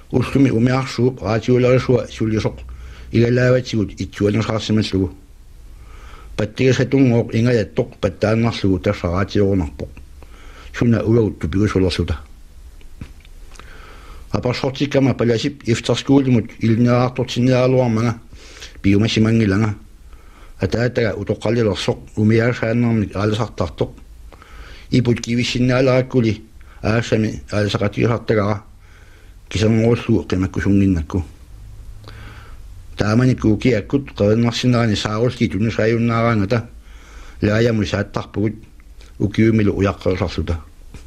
ullumi umiarsuup raatiulerisu sulisoq igalaavatiguut itsuanusarsimallugu pattigasatungooq ingayattoq pattaannarlugu tassaraatiorunarpoq suna ulauttu pigusulersuta апарсортиккама паласип ифтарскуулимут илниаартортинниаалуармага биумасимангилага атаатага утоққалилерсоқ умиаасааннарник ааласартартоқ ипут кивиссиннаалераккули аасами ааласақатиусартагара кисангоорлу қимаккусунгиннакку тааманикку киаккут қевеннарсинерани саарулки тунусааюннаараангата лааяму сааттарпугут укиумилу уяққерсарлута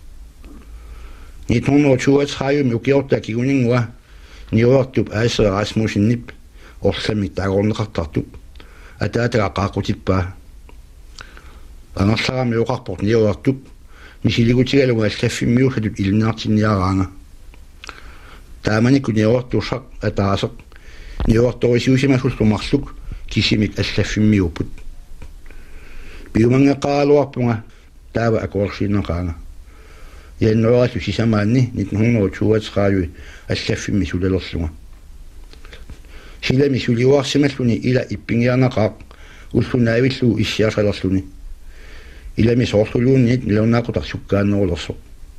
1932 ukiorta kiguninngua niortup aasa Rasmussen-nip orsamit tagorneqartartup ataataga qaaqutippaa angerlarami uqarport niortup misiligutigalagu allaffimmiusatut ilinaartinniaraanga taamanikku niortussaq ataaseq niortorisiusimassullumarluk kisimik allaffimmiuput biumangeqqaaluarpunga taava akorsiinneqaanga januari sisamaanni 1932 allafimmi sulalorluga silami suliuarsimalluni ila ippingiarnaqaaq ullunaavilluu issiarsalerluni ilami soorluluunniit nilaunaaqutar sukkaannerulorsoq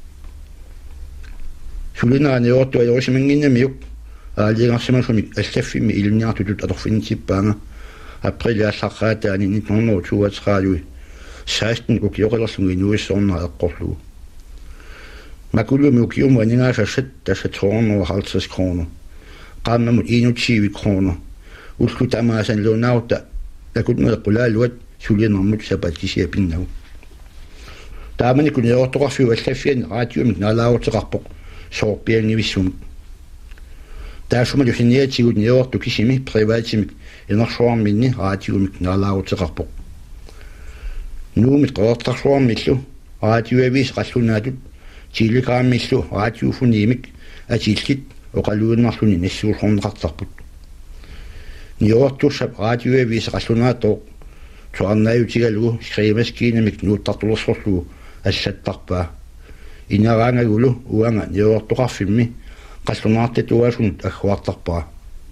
sulinaaniortu ajorisimanginnamiuk aaliingarsimallunik allafimmi ilniartutut atorfinnitippaanga april aallarraataani 1932 16 ukioqalerlungi nuissoornera eqqorlugu Makulu mukium ningaasasat tasatsornor 50 kroner. Qammamut 21 kroner. Ullutamasan lunauta takutmel qulaaluat sulinermut sapatkisiapinnau. Taamani kuniortoqarfiu allaffian raatiumik naalaaruteqarpoq soorpianngivissumik. Taasuma jusiniatigut niortu kisimi privaatimik enersuarminni raatiumik naalaaruteqarpoq. Nuumit qoortarsuarmillu raatiuavis qallunaatut Telegrammillu radiofonimik atilkit oqaluunnarluni nassuulhorneqartarput niortussap radioavis qallunaatoq tuarnaayutigalugu skriimaskiinamik nuuttartulersorlugu аллаттарпаа инераангагулу уанга ниортоқарфимми қаллунаартитуасун аггуартарпаа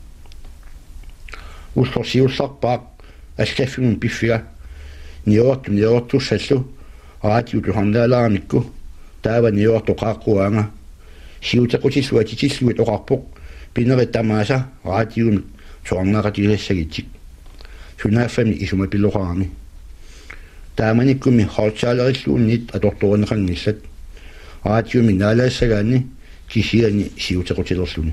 уллорсиулларпаақ аллаффигун пиффига ниортуссаллу радиутухарнаалаарамикку таава ниортоқааққуаанга сиутеқутиллуатитиллуит оқарпоқ пинериттамааса радиун туарнааратилассагитсик сунааффами исумапилоқарами тааманиккуми хоорчаалериллуунниит аторторунеқангиллат радиуми наалаассагаани кисиани сиутеқутилерлуни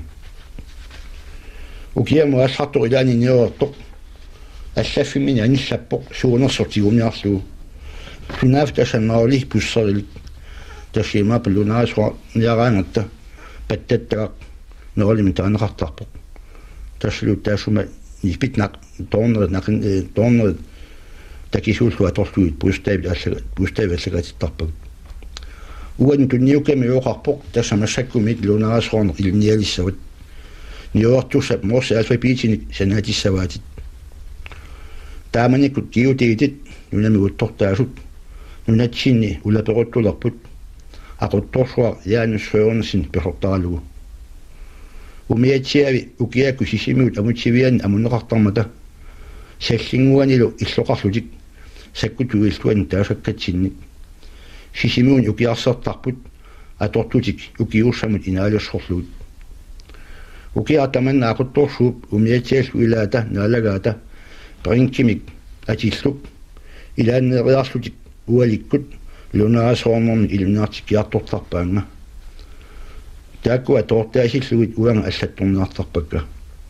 укиаму аллартор илаани ниортоқ аллаффимини аниллаппоқ суунерсортигумиарлуу сунаав тасаннаоли пуссерил ташима палунаасуа ниараангатта паттаттаақ неролими таанеқартарпоқ таслуу таасума нипитнақ тоорнерит такисууллуа торлуит пустааваллагатиттарпаг уан тунниуками уоқарпоқ тассамассаккумит лунаасуарнер илниалиссават ниортуссап морс алфабетиник санаатиссаваатит тааманикут киутигитит нунами уттортаасут нунатсинни улаперуттулерпут aquttorsua jäännysföörnesin persortarlugu umiatsiavi ukiaku sisimiut amutsivian amunneqartarmata sallinguanilu illoqarlutik sakkutuilluan taasakkatinnik sisimiun ukiarsertarput atortutik ukiussamut inaalussorluut ukiartamanna aquttorsuup umiatsiallu ilaata naalagaata parinkimik atilluk ilaanneeriarlutik ualikkut lunaasoonerni ilunnaartikkiartortarpaanga taakkua toortaasillugit uanga аллатторниартарпакка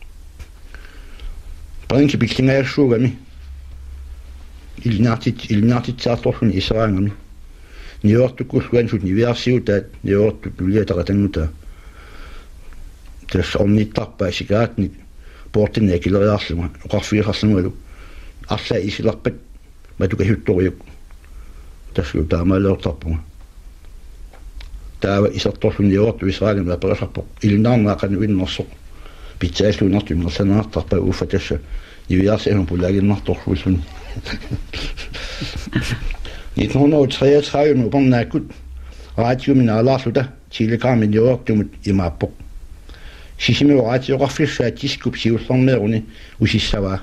панки пиллингаерсуугами илнаартитсаарторлуни исераангами ниортуккуллуансут нивиарсиутаат ниортут нулиатақатангута тассорниттарпаа сикаатник портинна килериарлуга оқарфиисарлугалу арла исиларпат матукахутториук таслу таамаалеортарпунга таава исерторлуниорту исраагам лаперасарпоқ илнаарнаақану иннерсоқ питсааллуунарту имерланаартарпаа уффатасса нивиарсиагам пулагиннарторлууллуни 1933 нупернааккут радиумин алаарлута телеграммин юортумут имааппоқ сисимиораатиоқарфиссаа тискуп сиулларнеруни усиссаваа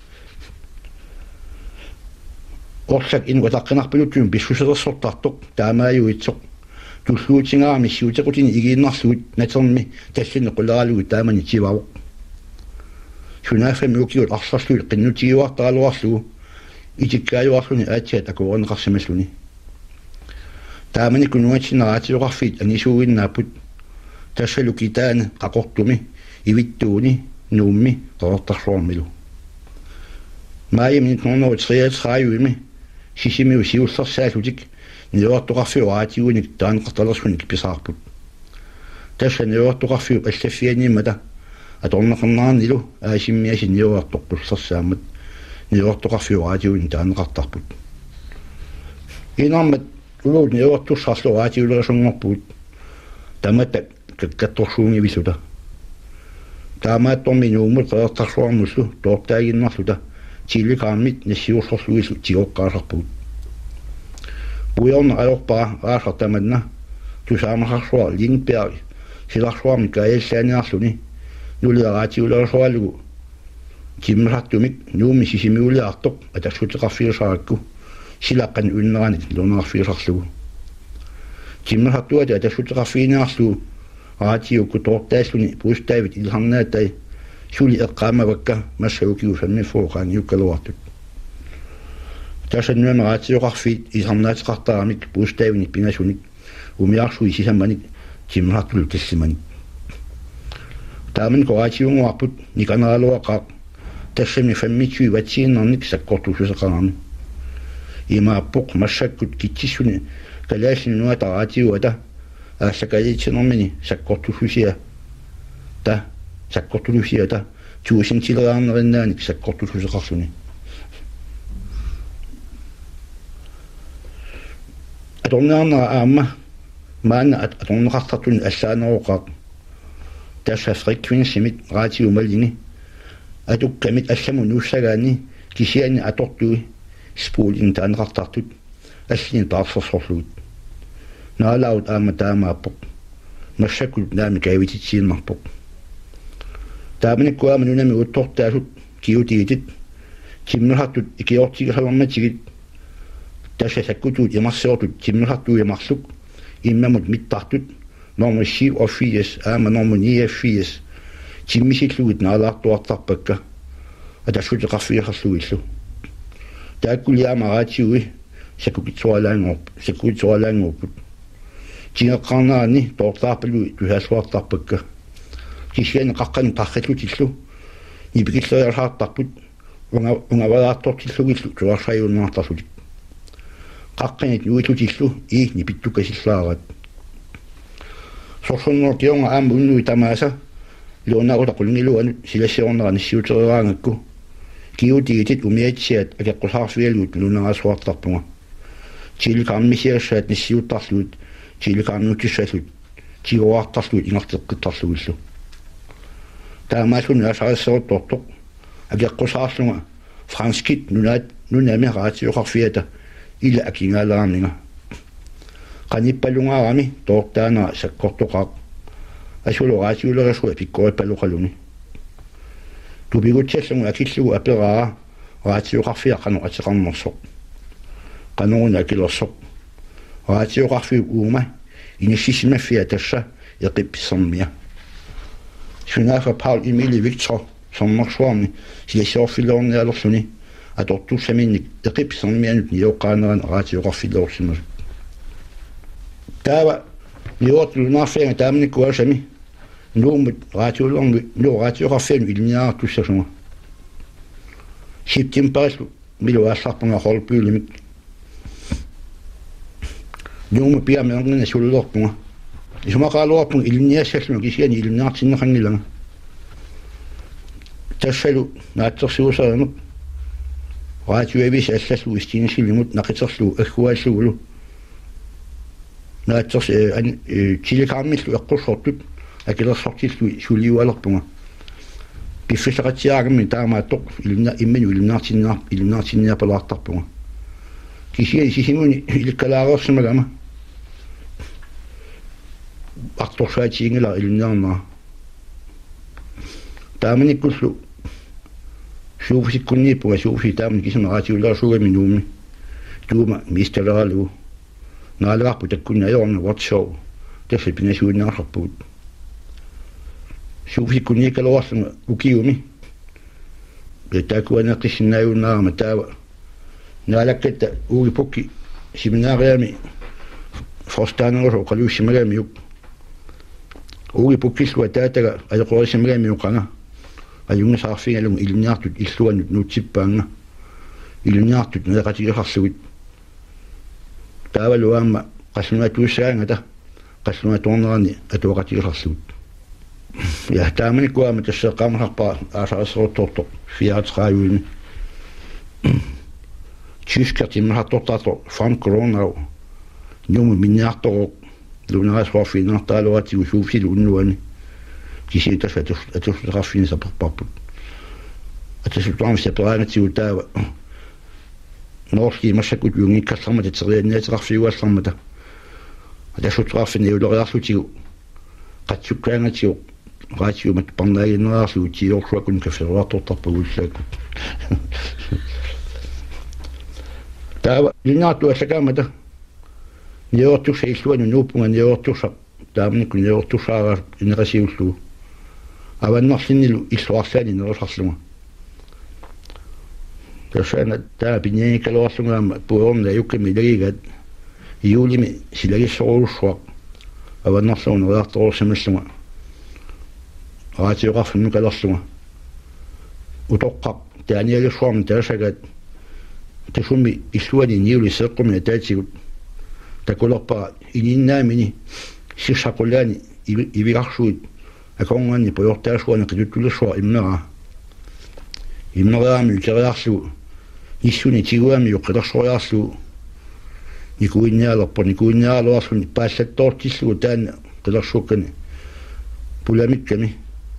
орсак инуатаққинарпилутсуум писсусерсортартоқ таамааюитсоқ туллуутингаарами сиутеқутини игииннарлугут натерми таллине қулералугу таамани тивавоқ сунафами укиут арсарлуи қиннутигиуартаралуарлугу итиккааюарлуни аатиат акуорнеқарсималлуни таамани кунуатсинараатиоқарфиит анисууиннааппут тассалу китаана қақортуми ивиттууни нуумми қорортарлуармилу маайми 1933 сисимиу сиуллерсаалутик ниуартоқарфиуаатигуник таанеқарталерсуник писаарпут тасса ниуартоқарфиу аллаффианиммата аторнеқарнаарнилу аасиммиаси ниуартоқпуллерсаамат ниуартоқарфиуаатигуник таанеқартарпут инармат улуут ниуартуссаарлуаатигулерисунгорпут тамата каккатторсуунгивисута таамаатторми нуумут қеэртарлуармуллу тооптаагиннарлута тиликааммит нассиурлорлуису тигоққаасарпут буйорна аёрпаа аасартаманна тусаамахарсуар лингберг силарсуарми каяллааниарлуни нулиараатиулерсуалугу тиммасартумик нууми сисимиулиартоқ атассутеқарфиусааракку силаққан уннеранит лунаарфиусарлугу тиммасартуата атассутеқарфииниарлугу раатиукку тортааслуни пустаавит илхарнаатай сули эққаамавакка массаукиу фаммиффуоқаани юккалуартут тасаннуама раатиоқарфиит илхарнаатеқартаарамик пустаавини пингасуник умиарсуи сисамманик тиммасартулу тассиманик тааман коаатиунгуарпут никанаалуақаа тассами фаммичуи ватсииннарник саккортусусеқарами имааппоқ массаккут китсиссуни калаасиннуата раатиуата аасакалитсинэрмини саккортусусиа та саккортулусиата туусинтилераарнериннааник саккортусусеқарсуни аторнаарнера аама маана аторнеқартартуни аллаанероқаа тасса фриквенсимит раатиумаллини атуккамит алламу нуссагаани кисиани атортуи спуулин таанеқартартут аллин таарсерсорлуут наалаут аама таамааппоқ массаккут наами каавититсииннарпоқ тааманиккуаама нунами уттортаасут киутиитит тиммерхартут икиортигасаларматигит тасса саккутуут ямарсиортут тиммерхартуу ямарлук иммамут миттартут нормал 87 аама нормал 89 тиммисиллугит наалаартуартарпакка атассутеқарфиахарлугиллу тааккулиаама раатиуи саккутсуалаангорпут тигеққарнаани тоорлаарпалуи тусааллуартарпакка кисиани қаққани қарриллутиллу нипикиллериарсаартарпут унгавалаартортиллугиллу туарсаюуннаартарлутик қаққанит нуилутиллу нипиттукасиллаарат сорсуннор кионга аама уннуи тамааса леонарда қулнилуанут силассиорнера ниссиутериаангакку киутигитит умиатсиат акеққусаарфиалуут лунерасуартарпунга тиликаармисиассаат ниссиуттарлуут тиликаарнутиссалут тигоартарлуут ингартеққиттарлугиллу таамаасун асаассерутторто акеққусаарлунга франскит нунами раатиоқарфиата ила акингаалаарнинга каниппалунгаарами тоортаана саккортоқаақ асулораатиулерисуа пиккориппалуқалуни тупигутсаллугу акиллугу апераа раатиоқарфиаққану атеқарнерсоқ каноруна акилерсоқ раатиоқарфиу уума иниссисимаффиа тасса еқипписсермия сунафа Paul Emil Victor соммарсуарни силассиорфилоорниалерлуни атортуссаминник еқипписсермианут ниоққаанеран раатиоқарфилоорсимасу таава ниуартулунаарфиага таамниккуасами нуумут раатиулерми раатиоқарфиану илниаартуссасунга сиптимпааслу милуаалларпунга холпиулимик нууму пиамеэрнина суллерпунга исумақаалуарпунга илниассаллуна кисиани илниартиннеқангилага тассалу наатсерсуусаанут раатиуавис аллаллу истинисилимут нақитерлу аггуааллугулу наатсерс тиликаармиллу эққуссортут акилерсортиллу сулиуалерпунга пиффисеқатсиаагамми таамааттоқ иммину илиннаартинниапалаартарпунга кисиани сисимуни иликкалаарерсимагама арторсаатиингила илиннаарнаа тааманиккуллу сууфисиккуннииппуга сууфи таамани кисимараатиуллерсуугами нууми туума мисталералу наалеарпу таккунни аёрна ватсоо тэсэ пинасуиннаарларпугут сууфисиккунниикалуарлунга укиуми таакуанеққиссиннааюннаарама таава наалаккатта uugi pukki seminariami forstannerusо қалуиссимагаамиук uugi pukkillua таатага аёқорисимагаамиуқанга аюнгасаарфингалун илниартут иллуанут нуутсиппаанга илниартут наеқатигерларлугит таавалуаама qassунатуссаангата qassунатуорнерани атуақатигерларлугит я тааманикуаама тассеққамахарпаа аасаарсерутторто 34 Tyskert imhartortator Frank Ronau numu minniartorok lunaraswarfinner taaluatigu suufsil unnuani kisiitas atusraffini saparparput atasuttuarmi separaangatigu taava norski massakut jungikkasarmata terianniatirarfiguallarmata atasuttuarfini uloriarlutigu qatsukkaangatigu raatiumat parnaaginnerarlugu tiorsuakun kaferuartortarpagulsaakut таава линаату асакаамата неортусаиллуану нууппунга неортуса таамникку неортусаараа инерасиуллугу аваннарлиннилу иллуарлаани нерусарлунга тасана таа пиненикалуарлунгаама пуорна юкками лагигат иулими силагиссоруусsuaq аваннарлугу нериарторусималлунга раатиоқарфинну калерлунга утоққақ тааниалуссуарми таасагат тасуми иллуани ниули сеққумина таатигут такулерпара ининнаамини сиссақулаани ивигарсуит аконгани поёртаасуани қитуттулерсуа иммераами утериарлугу ниссуни тигуами юққилерсориарлугу никуинниалуарсуни паассаттоортиллугу таана қилерсууккани пуламикками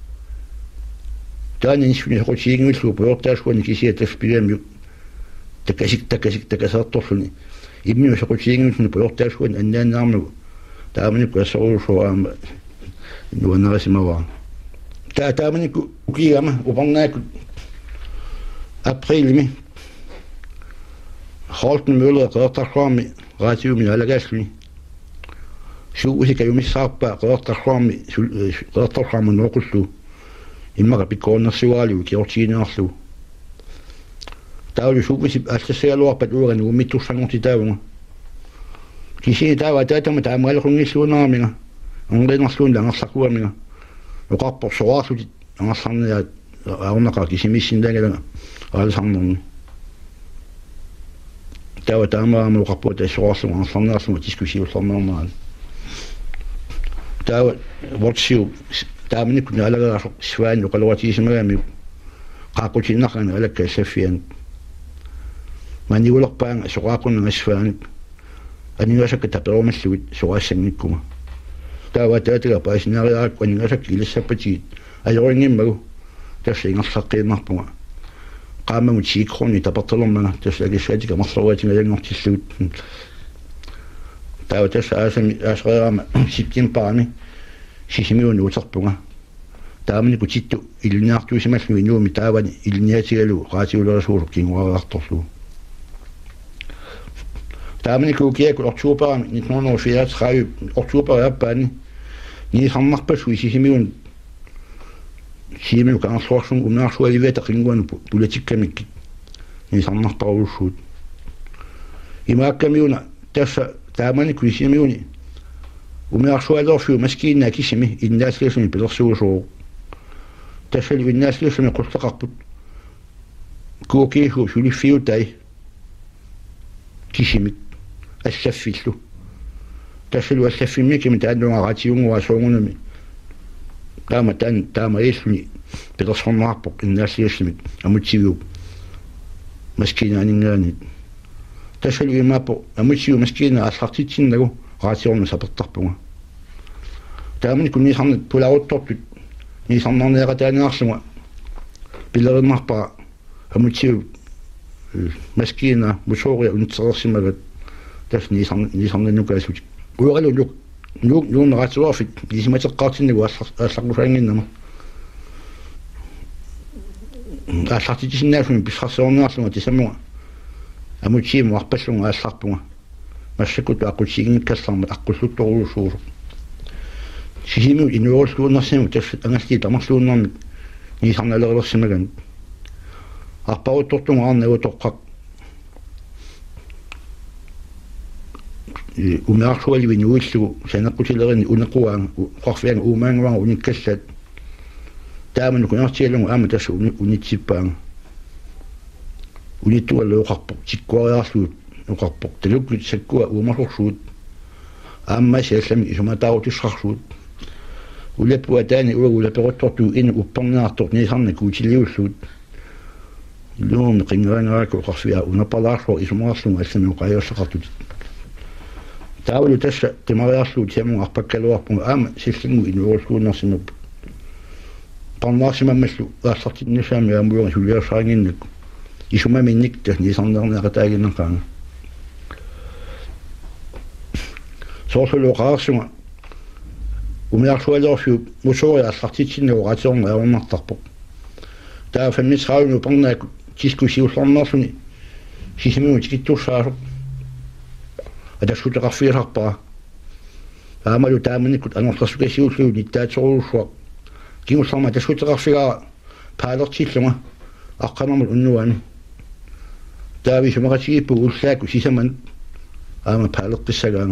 таана ниссуни хоқутигингиллугу поёртаасуани кисия таспигаами такасарторлуни иммиу соқутигингиллуни поёртаасуани аннааннаарнагу тааманикку ассоруусуаама нуанерасимаваа тааманикку укигама упарнаакку априлми Holten Møller rørtarkvarmi ratiumi alagasluни suusika jumissarpa rørtarkvarmi noqullu immaka pikkoonnersuaaliu kiortiinearlu taulu suusip allassialuarpat uurani ummittussangorti taavunga kisini taava taatama taamaalqungissuunaarminga onlinarluun langersakuamiga uqarpor soraarlutit angersarniaat aornaqa kisimissindaangalanga aalsarnerni tawa taamaama uqarpuut assoraarluga angersarniarluga diskusiullarnernaani tawa wortsiu taamanikku naalagaarsoq svaani uqaluatiisimagaami qaaqutinnaqani alakka saffian maniulerpaanga soqaaqunna svaani aningasakka taperumalluit soqaassangikkunga tawa taataga paasinariarakku aningasakki ilassappatigit ajoringimmagu tassingersaqqinarpunga qaamamu tiikroni tapertalermanga taslagissaatiga marluruatigalanngortillugut tawa tassa aasreeraama siptimparami sisimiuni uterpunga taamaniku tittu iluniartuisimalluu inuumi taavani iluniatigalu raatiulerasuuluk kinguaraartorlu taamaniku kiakul oktuuparami 1934 oktuupari appaani niisarnarpasui sisimiun siimiu kaansorsun umnaarsualiveta qinguanu politikkamikki niisarnarparuussuut imaakkamiuna tassa taamaniku sisimiuni umnaarsualorfiu maskiinna kisimi innaasliisuni pilersuusuu tassali innaasliisuni qullaqarput kuukiisu suliffiutai kisimik ассаффиллу тассалу ассаффиммикими тааннуараатиунгуа соongунами таама ииллуни пилерсорнаарпоқ иннааллиассимик амутсивиу маскинаанингааник тассалу имааппо амутсивиу маскина аллартитсиннагу раатиорна сапертарпунга тааманикку нисарнат пуларуттортут нисарнарнеэратааниарлунга пилериннарпара амутсивиу маскина мусоория унтерерсимагат тас нисарнаннукаасут уералу нуунератуарфит нисиматеққартиннагу алларнусаангиннама ааллартитисиннаасуни писсарсуорнеарлунга тисамуга амутииму арпаллунга аалларпунга массакуту акутсигиниккассарма аққуллутторулусуусу сисиму инуорсууннарсиму тасс ангалти тамарлууннарми нисарналерилерсимаган арпаруттортунга арнагу тоққақ умеарсуаливини уиллугу санеққутилерини унеқуаан қорфиан уумаангавага униккассат тааману кунартиалугу аама тасса унитсиппаан унитуаллуоқарпоқ тиккуариарлуут уқарпоқ талуккут саккуа уумарлорсуут аама сиаллами исуматаарутиссарсуут улаппуа таани уагулапероттортуу ина уппарнеартор нисарна куутилиуллуут луум қингаанараку уқарфиа унапалаарлуа исумаарлунга аллами уқаиоссақартут таавалу тасса тимариарлуут сиамун арпаккалуарпунга аама силлингу инуорсууннарсимап парнаарсимаммаллу аассартиннусаами аамуйора сулиарсаагиннак исумаминникта нисарнернеқатаагиннеқаanga соорсулуоқаарсунга умиарсуалерсуу мусори ааллартитсиннеугаатиорнера ауннартарпоқ таа фаммисраавну парнаак дискуссиулларнерсуни сисимиу тикиттурсаасоқ атассутеқарфиасарпара аамалу тааманиккут анерлерсукасиуллуу ниттаатерулуссуа кимулларма тассутеқарфигаа паалертиллунга аққанермут уннуани таави сумақатигиппу уллааку сисаман аама паалеққиссагаanga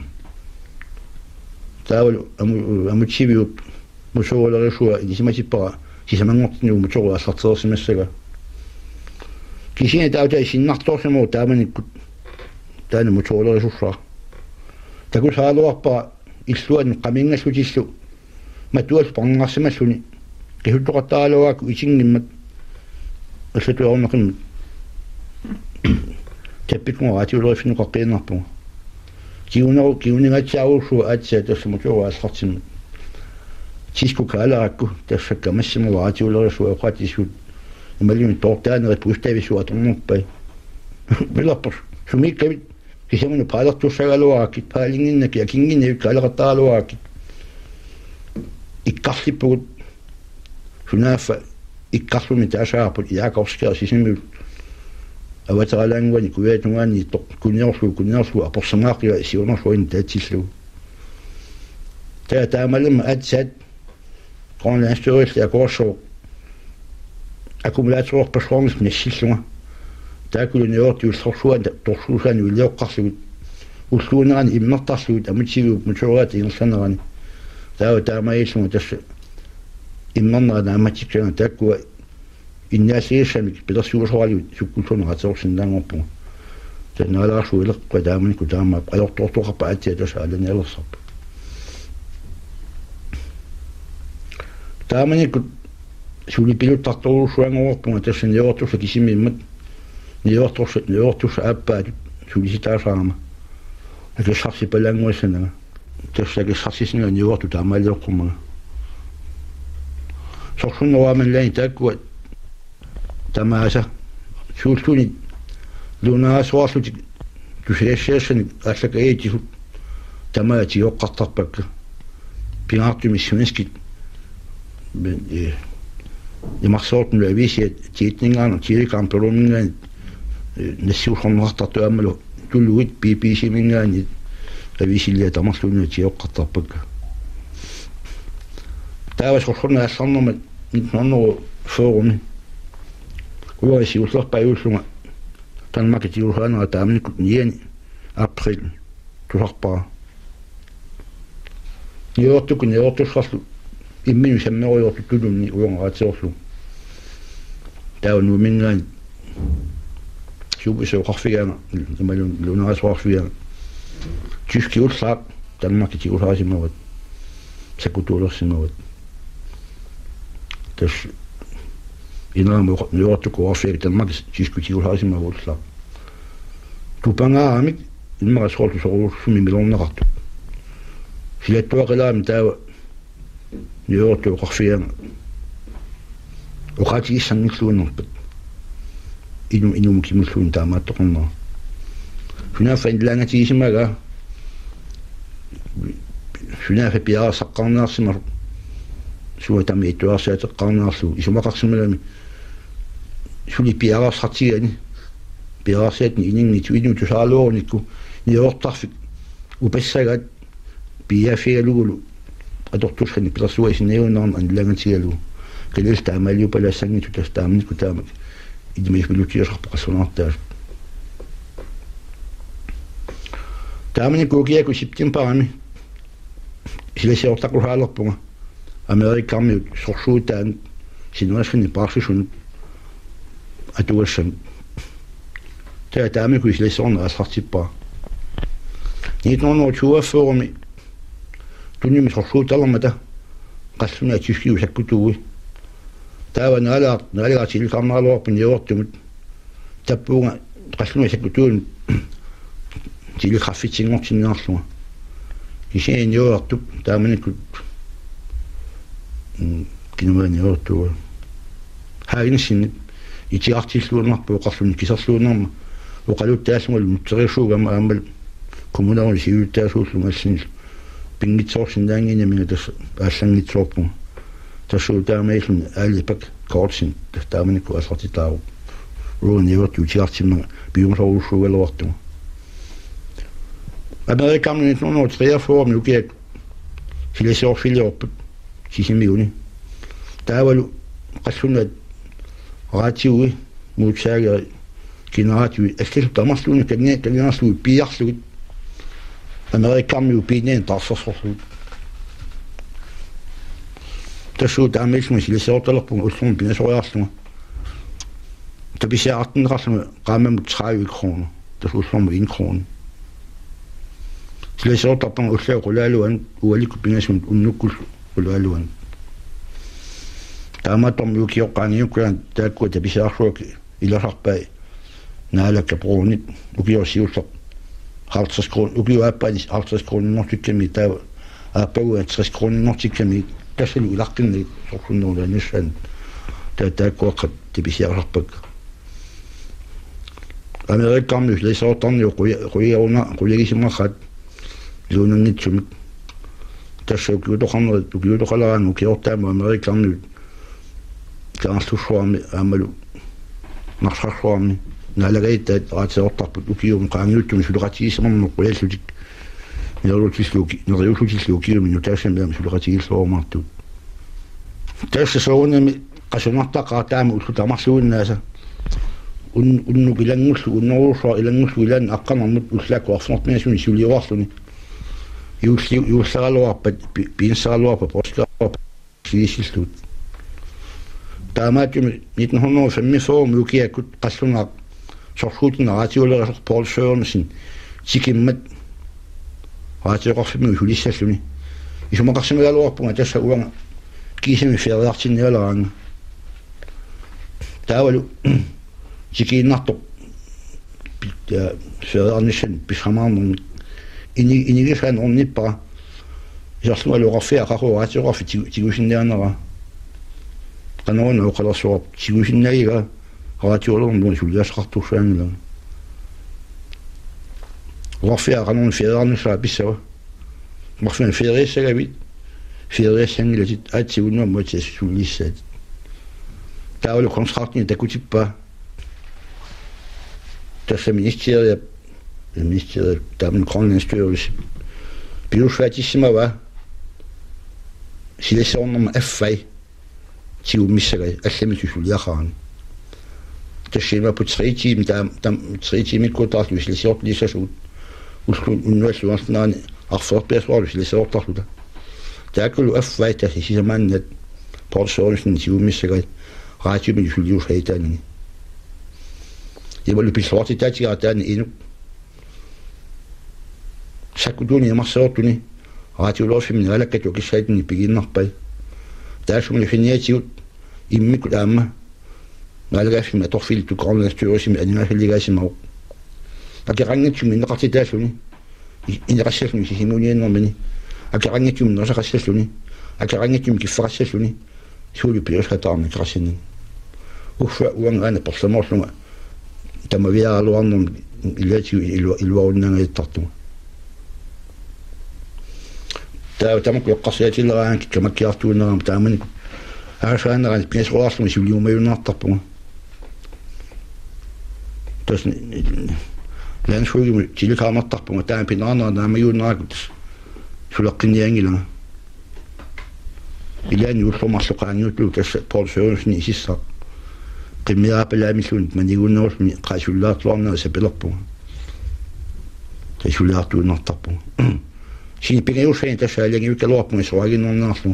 таавалу амутсивиуп мусуолерисуа исимасиппара сисамангортинуу муторуа ассартерсимассага кисине таутаа синнарторсимуу тааманиккут таана муторуолерисуссаа такусаалуарпара иллуани қамингассутиллу матуал парнгарсимассуни кихуттоқаттаалуаку исингиммат аллатуарнеқиммат таппикмуа атиулерифну қаққииннарпуга киунигатсааулсуа атсаа тассамутуа ааллартиммат тиску кааларакку тассакка массимуа атиулерисуа оқатисут ималими тортаанери пустависуа аторнерпай биларпер сумиккавит кисамуну паалертуссагалуааккит паалингиннаки акингиннавик каалеқаттаалуааккит иккарлиппугут сунааффа иккарлуми таасаарпут иаакорскера сисимиут аватаралаангуани куяатунгаани кунниорсуу апорсамаақиа сиунерсуин таатсиллу таамалама атсат гронландсторилли акорсоо аккумулаторпассуарнис нассиллунга таакулуниортиуллорсуан торсуусаани улиоққарлугут уллуунерани иммертарлугут амутсигууп муторуат ингерланерани таамаиллунга тасса иммернерана аматиккана тааккуа иннаасииссамик пилерсуусоалиут суккултунератеорсиннаангорпуга танаалаарсуилеққуа тааманику таамаа алортортоқарпа атсиа таса аланиалерсарпа тааманику сулипилуттарторулуссуангорпуга тасса неортуса кисимииммат неортуса аппаатут сулиситаасаарама акиссарсипалаангуассанага тасса акиссарсисинга неорту таамаалеоққумага сорсуннерааманлаани тааккуа тамааса суултуни лунаасуарлути тусиассаассани аллакаитисут тамаати оққартарпакка пингаартуми сунискит имарсоортун ависиат тиитнингаана тииликаам пелумингаани нассиусорнеқартарту аамалу туллуит BBC-мингаани ависилиа тамарлуни тиоққартарпакка таава сорсунна ассарнермат норнеру форуми уаси усларпаюуллунга танмакитиулхаанера таамникут ниани април тусарпара неортуссарлу иммину саммеруйорту тулунни уйонгаатиорлу таава нуумингаани субисоқарфигаана ималун лунарасуарфигаана тискиуллаап танмакитиулхаасимават сакутуулерсимават тас инаамо неортуку орфег танмакис тискутиулхаасимавуллаа тупангаарамик иммарасоорту сорулуссуми милорнеқарту силаттуақилаами таава неорту оқарфиана оқатигиссангиллуунерпат инум кимуллуун таамааттоқарнера фунафа инлаангатигисимага фунафа пиарасаққарнеарсимару суатами итуарсаатеққарнеарлу исумақарсималами suli piarasratiani piarasatni iningnitu tusaalornikku niortarfik upassagat piafialugulu adortusrani pilersuaisineunarm anlangatigalu qililta amaliupalassangnitu tastaamnikku taamak idimifilutiasarpaqassunartaas taamnikku kiaku siptimparami silasiortaqusaalerpunga amerikkarmiut sorsuutaan sinuasqini paarsusunut atuassam taamiku silasiorna asartippaa 1942 tunnimis sorsuutalermata qassuna tyskiu sakkutuui taava naalaartilkarnaaluarpun yortumut tappuunga qassuna sakkutuun tilgraffitsinngortinnearlunga isiniortup taamanikut kinumaaniortuua haaginsinit itiartilluunarpu qarlun kisarluunarma uqaluttaasngal mutteriusuugama aamal kommunaarni siuuttaasuullungassin pingitsoorsinnaangiinamiga tas aallanngitsoorpunga tassuu taamaillun aalipak kortsin taamanikku asartitaaru ruuniortu utiartimmaga piumsoruussuugaluartunga amerikkarni 1943 nukiak silasiorfiliorput sisimiuni taavalu qassuna raatiui muutsaageri kinaraatiui akkil tamarluuni kangiarluu piarlugut amerikkarmiu piineen tarsersorlugut tassuu taamaillunga silasiortalerpunga ullurmi pinasoriarlunga tapisiaartinneqarlunga qaamamut 30 kroner tassuullurmi 1 krone silasiortarpunga ullaa qulaaluan ualikku pingasun unnukkullu qulaaluan taamatormi ukioqqaangiukkulan taakkua tapisiarluak ilasarpai naalakka bruunit ukiorsiulleq 50 kroner ukioaappanis 50 kronernortikkami taava aappagu 60 kronernortikkami tassalu ilarqinni sorsunnerulanissan taakkuaqqat tapisiarlarpak amerikkarmi silasiortarniu quyagisimmarrat luunangitsumik tassa ukiutoqalaraan ukiortaama amerikkarmi kaarlussuarmi aamalu narsarsuarmi naalagaitaat raatiortarput ukium qaangiuttumi sulaqatigiissernernu qulallutik neriullutislu ukiumi nutaassamam sulaqatigiilluormartut tassa soorunami qasunartaqaa taama ullutamarsuunnaasa unnuk ilangullu unnoruursua ilangullu ilan aqqanarmut ullaku arsornermiasuni suliuarluni юуссаралуарпат пиинсаралуарпа проскаарпа сиисиллут таамаатуми 1945 мукиаккут qassунаа сорсуутина раатиулерасор полсеернсин сикиммат раатиоқарфиму хулиссаллуни исумақарсимагалуарпунга тасса уанга кисими фериартинниалараанга таавалу сикииннартоқ фериарниссан писрамаарнерни inigifan onnippa jarlualuqarfia qaquraatiqarfi tigusinnianera qanoona uqalersuaq tigusinnagiga raatiulernun sulliasqartursaangila uqarfia qanoon fiarnissa pissawa marfin fiarissagavit fiariassangilatit aatsigunnuam muatsi sullissaat taulu konstraktin takutippa tassa ministeriet ministeriet tamen grønlandsstyrelse biosfærtissima var silasiornerma affai tiumissagai allamitussuliaqarani tassima på 3 timer der 3 timer kutarlu silasiortlisasuut ullun unnualluarnaani arforpersuarlu silasiortarluta taakulu affai tassisamaannat porsornisen tiumissagai raatiumitussuliushaitaanini ivalu pilsortitaatigaataani inuk sakkutuuni marseortuni raatiulorfimni alakkatu kissaitni piginnarpai taasumni finiatiut immikut aamma naalagaafimi atorfiltu grønlandsstyrelsimi animaafilligaasimaruq akirangitsumi neqartitaalluni ineqassalluni sisimuniannermini akirangitsumi nersaqassalluni akirangitsumi kifferassalluni suuli piusqataarni qarassini uffa uangaana persamorlunga tamaviaaluarnermi ilatiu iluarunnangaittartunga tamakku eqqarsiatilleraan kamakkiartuunneram taamanik aasaaneraan piasruarlumi suliumayunnaartarpunga tässä länsflygi tilikaammattarpunga taan pinaana naamajunnaakut sulaqinniangilanga ilani ullumarluqaaniutlu tässä porsuusni sissa qimmiaapalaamillun maniguunnerusmi qaasullaartuarnaa sapelerpunga taisullaartuunartarpunga sin pingiussain tässä alangi ukaluarpunga suaginnernaarlu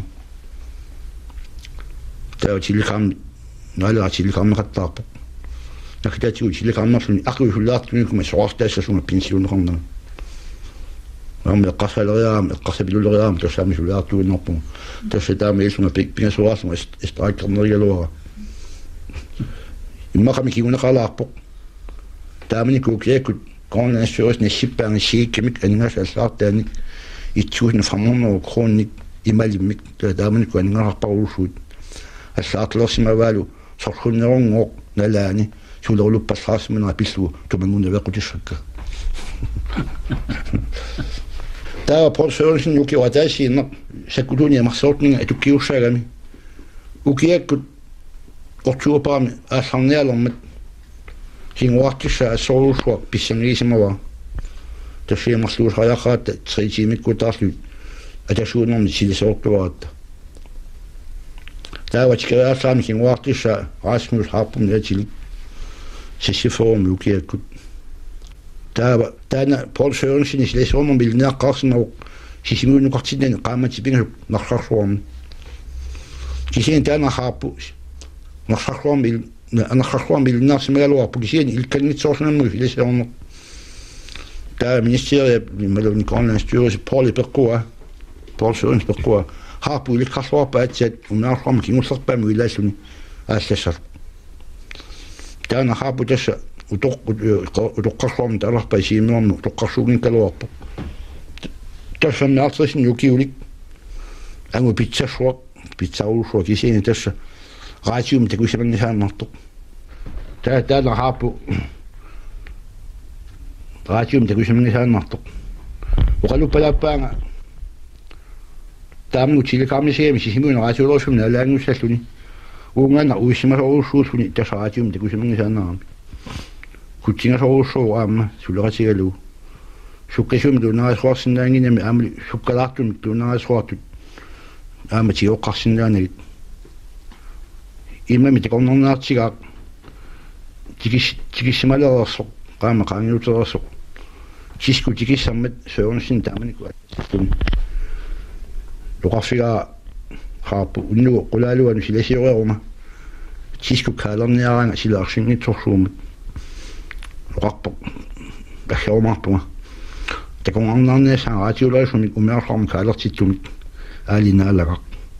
taa tilikaam nala tilikaamaqattaarpu nakitatiu tilikaammarluni aqusullaartunikuma suartaassasuma pensiunernerna Mä kasvelemaan, kasvapilulemaan, tässä missä lähtuu noppu. Tässä tämä meillä on pikkuinen suossa, mutta aika paljon luo. Mä kävin kiinni kalappu. Tämä meni kuulee, kun koneessa syös ne sippään siikemik, enää se saattaa niin itsuus ne famon kronik imalimik. Tämä meni kun enää rapausuut. Se saattaa olla siinä välu. Sorsun on näläni. Sulla on luppas haasmena pisu, tuomme mun verkotisakka. Tämä porsuusin juki wataisiin se kudunia mahsoutnin etukiussagami. Ukiekut kortuupaami asannealommat siinä vahtissa solusua pissaniisimava. Tässä ei mahtuus hajakaa, että tseitsimit kun taas nyt atasuunnon sille souttuvaata. Tämä vatsikää asaami siinä vahtissa asmus haapuminen etsili. Se sifoom ukiekut. Tämä porsuusin sille suomen bilnää kaksina sisimuun katsinen qaamatipin narrarsuam. Kisien tämä haapu narrarsuam bilnää smeluaa kisien ilkanit soosnamu sille se on. Tämä ministeriö meloni konnastyössä poliperkua porsuusin perkua haapu ilkasua päätset narrarsuam kimusarpa muilaisuni assessar. Tämä haapu tässä utoqqarsuam talarpaisiimuarnu utoqqarsuugin kaluarpu tässä naartrisin yukiulik angu pizzaulusuaq kisiini tässä raatium takusimannisaannartuq täällä haapu raatium takusimannisaannartuq uqalupalappaanga taamnu tilikaamisiami sisimuun raatiulorusumna alaangussalluni uungana uissimasorusuusuni tässä raatium takusimannisaannarami Kutinga sorusso amma suleratigalu. Sukkasum dunaasruarsinnaanginami aamli sukkalartum dunaasruartut aamati oqarsinnaanagit. Imami takornernaartigaaq tikissimalerersoq qaama qaangiuterersoq. Kisku tikissammat sørensin taamaniku attun. Luqarfigaa haapu unnugu qulaaluanu silasioreruma. Kisku kaalerniaraanga silaarsinngitsorsuumat. Rappo kasaumarpunga takungarnaarne saaraatiulaisumik umearlarmu kaalertittumik aalinaalaqa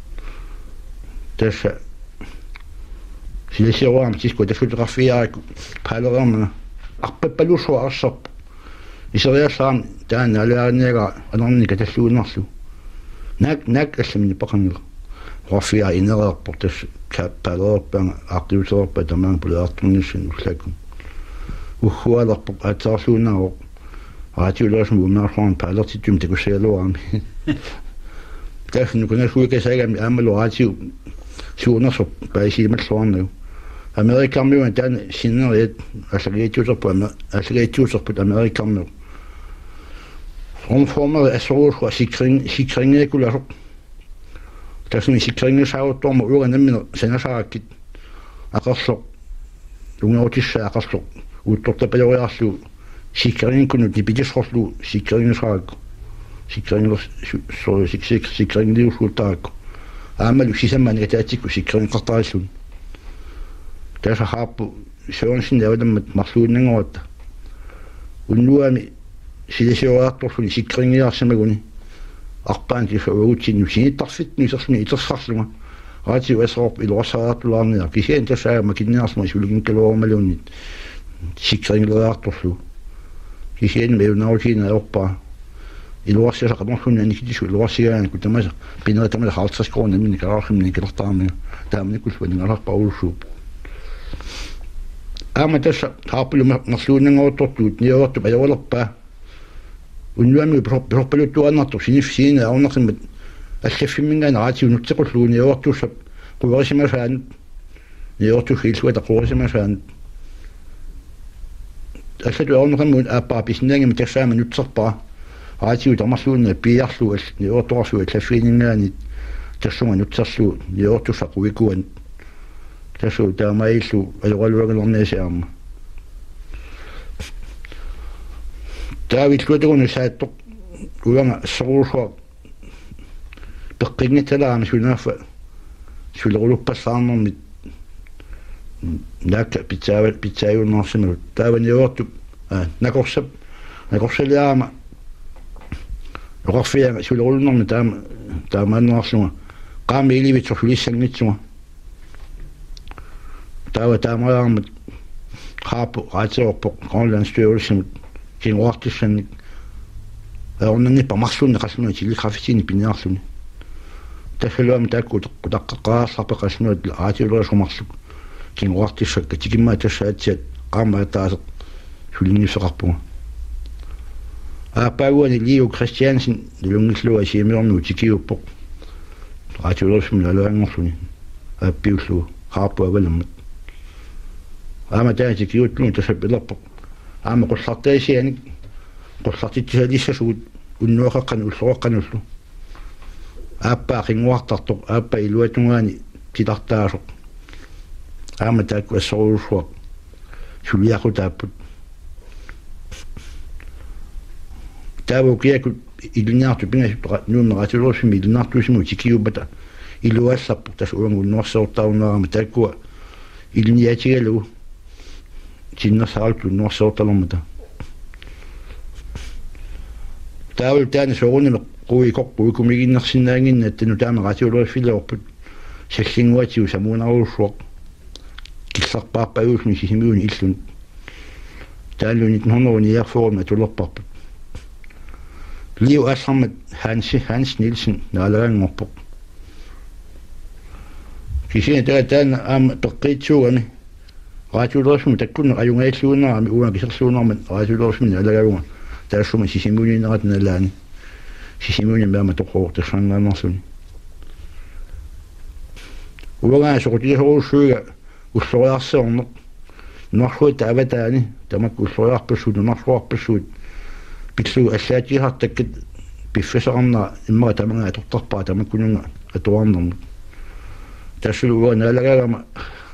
tässä silasiorama tisku tasutaqarfiaariku paalerermana arpappalusua arsarpu iseriallaam taana alaarniaga anernika talluunarlu nak assamini paqangila rafia inererpo tässä paalererpaanga aaqiutererpa tamaan pulaartumnissun ullakun uhualerpo ataarluunaaroq raatiulaasmu umearluarmu paalertittum takussialuarami taafnu kunasuukasagami aamalu raatiu suunersup paisiimalluarnagu amerikarmiuan taana sinneriat allagiitiuserput amerikarmiu formeri assoruusua sikringeekulasoq taasmi sikringesaavuttormu uganamina sanasaakkit aqersoq ungautissa aqersoq uuttortapajoriarlu sikrinkunut nipitisrorlu sikringesaakku sikringliusuuttaakku aamalu sisammaaniga taatsikku sikrinqartarissun tässä haapu söönsin näytämät marluunnangoota unnuami silisiorartorluni sikringiarsamaguni arpaanki uutin sinittarfit nisersuni itersarlunga raati uasrorp ilorsaartulaarnia kisien tässä makinniarsma sulgin kaloormalunnit sikringilerartorlu kisien meunautina orpa ilorsiasa qanorlunna nikitisu ilorsiaan kutamasa pineratamala 50 kroner min karaarhimni kilertaarmi taamni kulvaningalarpaulusuup Ama tässä haapulu marluunnangoortortuut niortup ajolerpaa unnuami propeluttu annartu sinifsiina aunarsimmat allaffimingaan raatiunutsequlluun niortussa quverisimasaanut niortu hiilsuata quverisimasaanut asatu auneramun aappaapissinaangi tassaama nutserpaa raatiut amarluunna piarlu niortorlu tlaffiiningaani tassunga nutserlu niortussaquvikuan tassu taamaillu aluqaluagalorniasiaama taavitluategunu saattoq uanga soruusua peqqinngitalaama sunaafa suleruluppassаарnermit naakka pitsaayunnersimalut taavaniortu nakorsaliaama oqarfianga sulerulnermi taamaannerarlunga qaami ilivitsorlulissanngitsunga taamaraarmat qaapu qaateorpoq Grønlandsstyrelsen kinguartissannik aornanni pamarlunni qallunga telegrafisini piniarluni tassaluama taakku taqqaqaarlarpe qallunga raatiulerisomarluk kinguartissakka tikimmaa tassaatsiat qaamaataaseq sulinnisseqarpunga aapaaguani Leo Christiansen lungillua siimiornu tikiuppoq raatiulerisumni aluangorluni aappiullu qaarpu avalammat aama taati kiutluni tasappilerpoq aama qullartaisianik qullartittisalissasuut unnuaqaqqan ulluoqqanullu aappaa qinguartartoq aappa iluatungaani kitartaasoq aama taakku assoruussuaq suliaqutaapput taavukiakut ilinaartu pingasutqa nuumeraatiulorissumi ilinaartuisimu tikiuppata iluassarpoq tas uangunnuarseortaarunneraama taakkua iliniatigalugu sinnersaaltu nuarseortalermata taavul taani soorunime quikoqquikumiginnersinnaanginna attanu taameraatiuloriffileorput sallinguatiu samuunaruussuaq kissarpaarpayuusmi sisimiuni illun taalluni 1949 atulerparput Liv asrammat Hans Nielsen naalaangorpoq kisina taana aama peqqitsuugami raatiulerisumi takkunne ajungailluunnerami uanga kiserluunnerman raatiulerisumi alagaunga taassuma sisimuuninerat nalaani sisimuuni maama toqoortissangaannersuni uanga soqutisoruussuuga ulloriarseorneq narluut taavataani tamak ulloriarpassuut narluarpassuut pillu allaatihartakkat piffisaqarnera immara tamanga atortarpaa tamakkununga atuarnermut tassuluuga naalagaagama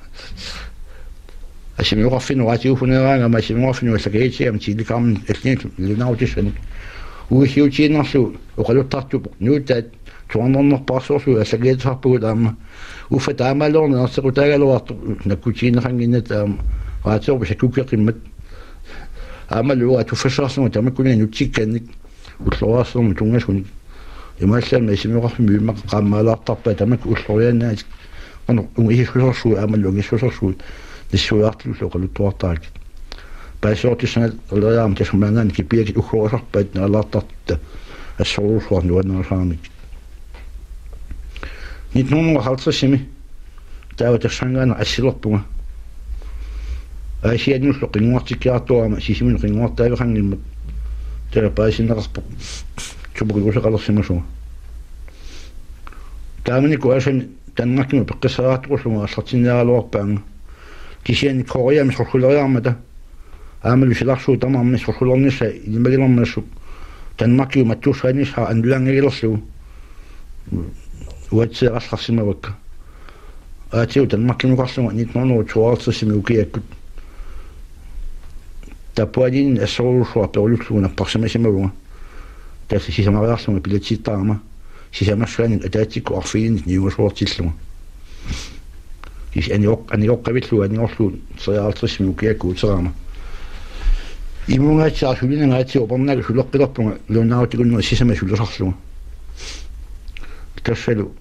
asimiuqarfinu raatiufuneraangama asimiuqarfinu allakaitiam tiilikarmin allinitu linautissanik uilliutiinnerlu oqaluttartupoq nuutaat tuarnernerparsorlu allakaitiharpugut aama uffa taamaalornersequtaagaluartu nakkutiineranginnat aama raatiorpa sakkukeqimmat aama luuga tuffassaarsunga tamakkunina nutikkannik ulloriarsermu tungaskunik imaallaan asimiuqarfimi immaq qaammaalaartarpa tamak ullorianaat unga ihissusersu aama luungissusersu nissuartullu oqaluttuartaak paasortissangat aleriaama tasmaangaani kipiakit uggorusarpaat naalaartartutta assoruussuar nuannersaarmik 1950 taava tassangaana assilerpunga aasianullu qinguartikkiartuarama sisimunu qinguartaaviqangimmat taa paasinneqarpoq tupuqikuseqalersimusuga taamaniku aasani tanngakkimu peqqissaraartuqulluga allartinniaraluarpaanga kisiani koreami sorhuleriarmata aamalu silarsuutarmarmi sorhulernisса inimagilernassuk tanmakkiu mattuussaanissa anulaangagilerlugu uatseeqallarsimavakka aatiu tanmakkinuqarluga 1952 ukiakkut tapualin assoruussua perulullugu napparsimasimavuga tassi sisamariarluga pilatiittaarama sisamassaani ataatikku arfiinit niugasuortilluga kis anigoqqavilluga aniorluun 53 ukiakku uteraama imungaatsaarsulinangaatsi oparnaaga suleqqilerpunga luunnaarutigunner sisama sulusarluga tassalu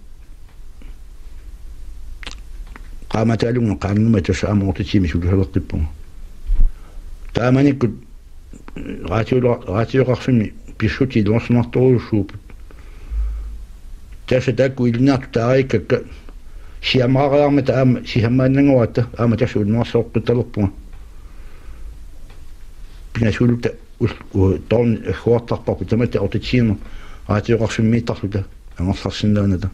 qaamataalunga qaanguma tassa amortitiimi sulusaleqqippunga taamanikkut raatioqarfimi pissuti lorsumartoruussuuput tassa taakku ilinaartu taarikkakka siamaraarmata aama sihammaannanguatta aama tassu unnuarseoqqitalerpunga pinasulukta torn huartarparpu tamatta ortitiinner raatioqarfimmiittarluta angorlarsinnaanata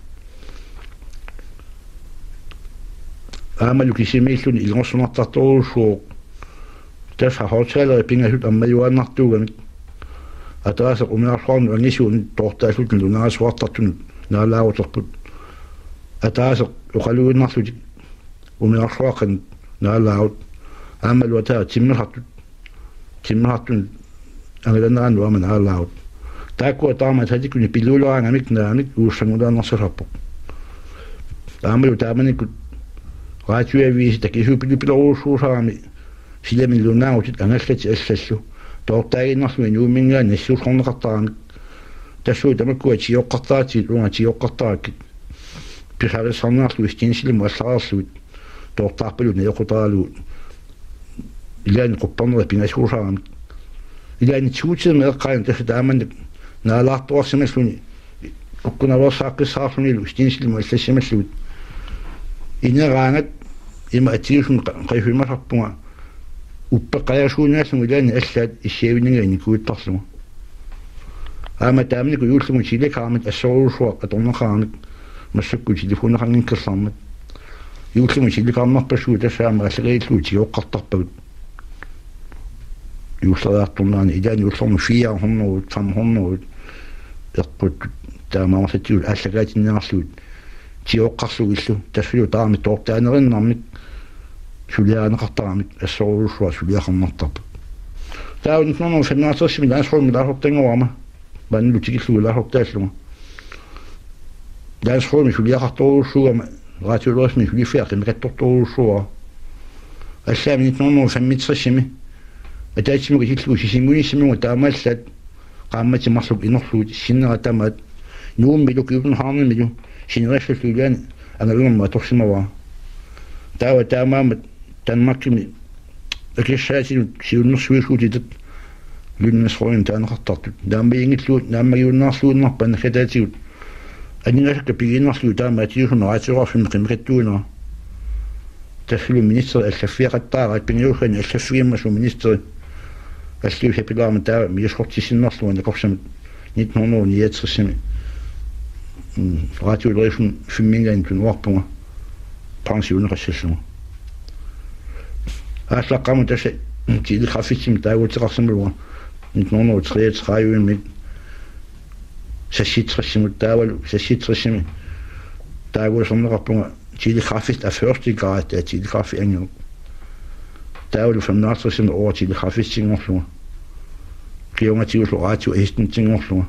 aamalu kisimiilluni ilngorsunartartoruussuuq tässä hotelleja pingahut amma juannartuugamik ataasa umiarluarnu angisuun tortaasut lunaasuartartun naalaaguterput ataasa uqaluunnarlutik umiarluaqan naalaagut aamaluataa timmerhartun angalanaan luama naalaagut taakua taama tatikuni pilulaangamik naamik uussangulaanarserappo aamalu taamanikut raatioaviisi takisupilipiloruussuusaami silamin lunaagutit angallati allallu toortaaginnarlumi nuumingaan nassuusqorneqartaramik tassuu tamakkua tioqqartaatiit unga tioqqartaakit pisarissarnaarlu istiinsilumu allaraarluit toortaarpalut nayoqutaraluut ilaani qupparnera pingasuusaramik ilaani tuutid meeqqaan tassa taamannik naalaartuarsimassluni ukkunaversaaqqisaarlunilu istiinsilumu allassimasluut ineraangat ima atiusun qayfimasarpunga uppeqajasuunaallungu ilaani allaat issiavinningaini kuuttarlugu aama taamniku yuullungu tilakaarmit assoruusuaq atorneqaarmik массакку телефонеқангинкерлармат юуллуми силикаарнарпассуу тассаама аллагаиллуу тиоққартарпагут юуллериарторнаани илаани уллорну 400 500 эққут таамаамсатиул аллагаатиннеарлуут тиоққарлугиллу тассулу таами тоортаанериннармик сулиаанеқартарамик ассоруусуа сулиақарнартарпа таавн ноно феннаасерсими лаасрууми лаасортангуама банну тикиллугу лаасортааллуга лаасрууми сулиақарторуусsuuгама раатиулуасми сулифиақи мекатторторуусsuа аллаами ноно фаммитсерсими атаатсимуги тиллугу сисимгуниссимугу таамааллаат qaamati marluk inorluut sinneratamaat nuummiluk yuunhaarnimilu sinerassuluulaani angalungamma torsimava taawa taamaamat tanmakkimi akissaatilut siunnersuisuutitat lunnasroin taaneqartartut naammiingilluut naammagiunnaarluunnerpa nakataatigut aningasakka pigiinnerluu taamaatiusuna raatiorarfimi qimikattuunera tassulu ministeri allaffiaqattaaraat pingiussani allaffigiimmassu ministeri аллиу хапилаама таа миусхортисиннарлуга накорсамит 1969 радиолерифун фиммингаан тунуарпунга пансионеқассаллуга ааллаққаму тасса телеграфитсим таагутеқарсамалуга 1933 мит сасситрессимут таавалу сасситрессими таагуусернеқарпунга телеграфист аферсти град телеграфи ангиу таавалу фамнаартрессими оор телеграфистингорлуга кионгатиуллу радио эстинтингорлуга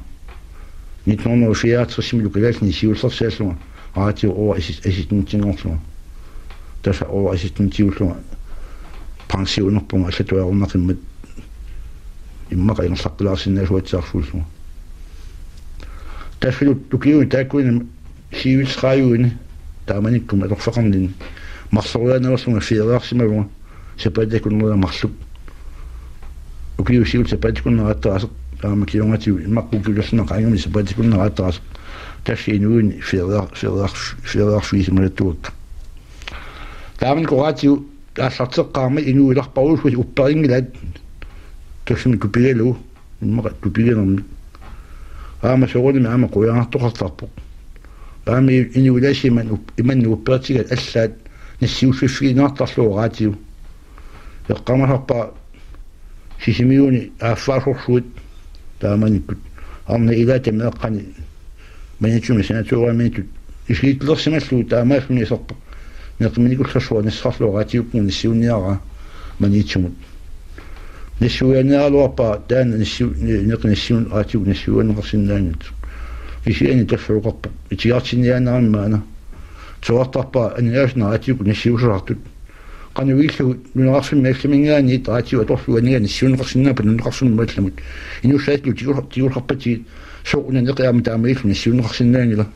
1964 лукалални сиуллерсааллуга радио оор эстинтингорлуга таса оор эстинтиуллуга пансионерпунга аллатуаруннақиммат иммақа ингерлаққилаарсинаасуатсаарфууллуга таффилу тукиуи тааккуина сиивилсрааюини тааманиккум аторфақарнин марсорианерсунга фиераарсималуга сепадекуннера марлук укиусиут сепадекуннерааттаасеқ таама килонгатиу иммаққукулерсина қаангами сепадекуннерааттаасеқ тассиинуини фиераарфиисималаттуак таамин коратиу тааллартеққарма инуиларпаруусуи упперингилаат тассими тупигалу иммақа тупиганерми аама соруними аама қуяартоқартарпоқ аами инуиласиман иманну уппертигат аллаат нассиуссуффигинаартарлуу раатиу эққамасарпа сисимиуни ааффаасорсуит тааманиккут арна илаата меэққани маничуми сенатуарамитут исиитлерсималлуу таамааллуни сарпа неқминикуллассуа нассарлуу раатиуккун нассиунниара маничумут нассуяниарлуарпа таана неқнассиун раатиук нассуанеқарсинаанут исиани таффуоқарпа итиартинниаанаармаана туартарпа аниаасна раатиук нассиусеартут qanuvilluu nunerarfimmi allaminggaani raatio atorluanigaani siuneqarsinnaapa nuneqarsunma allamut inussaatluu tiulharpati soornaneqiaama taamaillu nassiuneqarsinnaangila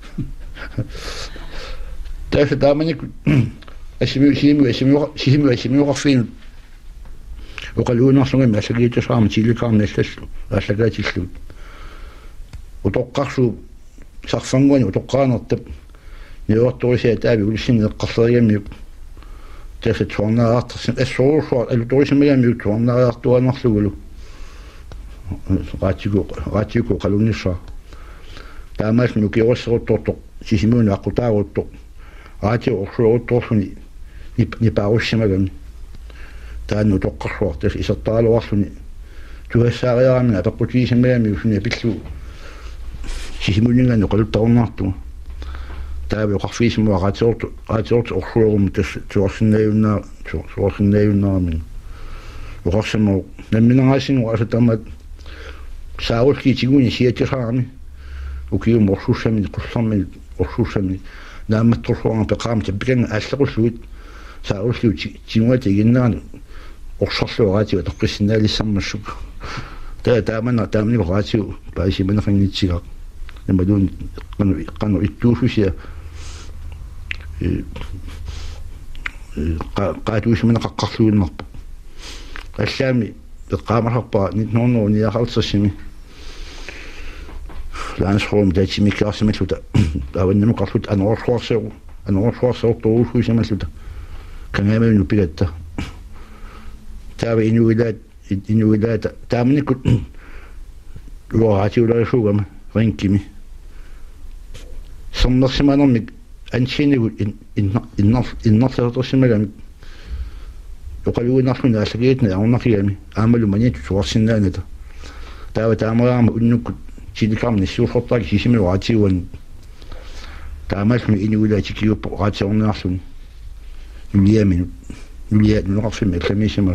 taasa taamanik asimiuqarfiinut uqaluunarlungami allagiitasaarma tilikaarna allallu allagaatilluut utoqqarsuu sarfanguani utoqqaanertap niuartorisia taavi ulissinneeqqarleriamiuk tässä tuonnaartarsin assoruussuar alutorisimiamiu tuonnaartuanarlugulu raatiuku qalunnissaa taamaas nukiorseruttortoq sisimuuni aqutaaruuttoq raatio orsuoruttorluni nipaarussimalami таанну тоққарсуартас исертаалуарлуни туассаариарамина апеққутиисимаами усуни пиллу сисимунингану қалуттаруннаартуга тааве оқарфиисимуа ратиорту орсуерум тас суорсиннааюннаарамин оқарсимау намминераасингу асатамат саулки тигуни сиатисаарами укиум орсуссами қулларми орсуссами наамматтурсуарна пеқаам таббиканга ааллақуллуит сауллу тигуати игиннерани орсорлуаратига тоққиссинаалиссармассук таамани ратиу паисиманеқингитсигақ намалуун қану иттуусусия qaatuusimanaqaqqarluunnerpa аллаами пеққаамарпаа 1949 лаансхорум таатимиккаарсималлута аваннамеқарлут анорсуарсеортуусуисималлута кангааману пигатта таава инуилаата таамникут луаратиуларисуугама ринкими сомнерсиманермик ансинигут иннарлерторсималамик оқалуинарлуна аллагиитна арнақиами аамалу маниту суарсиннааната таава таамараама уннуккут силикарни сиулхортаки сисимилу ратиуан таамаллуни инуилаати киуппо ратиорнеарлуни нулиа нуақарфими алламисимар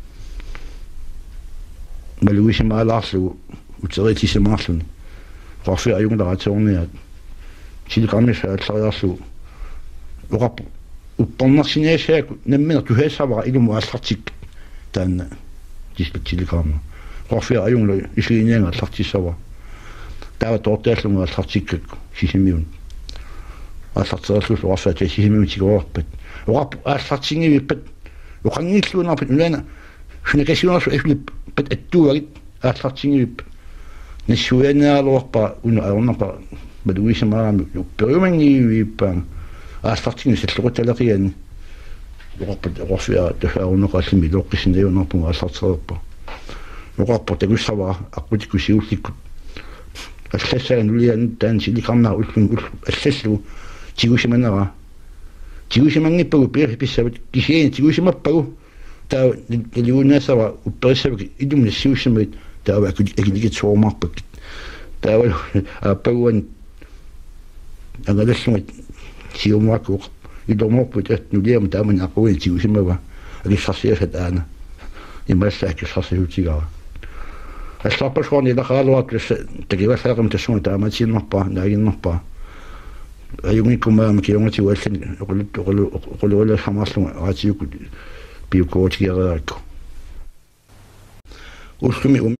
малуисимаалаарлугу утеритисимаарлуни qarfi ajunglaratsorniat silqarmissa allariarlu uqarpu upparnarsineasaak nammina tuhassavara ilumu allartik taanna tisqarma qarfi ajungla isliinianga allartissava taava tortaallugu allartikkak sisimiun аллартеерлус уарфаати сисимими тигоорпат уqarpu аллартингивиппат уqanngilluunarput улана шунакасиунарсу эфлип пат аттууагит аллартингивип нассуянаалуарпа уна аорнапа балуисимаами упперумангиивииппаан аллартингу саллуqutалериани уqarput уарфиа тафаарунеқаллими лоққисинаюнарпуга аллартерерпа уqarpu тагуссавара аққутиккусиулликкут аллассаан улиан таан силикарнаа уллун аллассу тигусиманера тигусимангиппагу писсават кисиин тигусимаппагу таа лиунасава уппериссавак идум нассиуссимат таава акилигит соомарпак таава аппагуан агалассумат сиумаку идоморпут нулиам тааман ақуи тигусимава алиссарсиасат аана имассаак сарсиутигара алларпасуарни лақаалуатлус такивассаақам тассуна тааматииннарпаа наагиннарпаа аюнгиккумаама километриуаллани оқулуала хамаарлунга аатиукут биукоотигераакку уллуми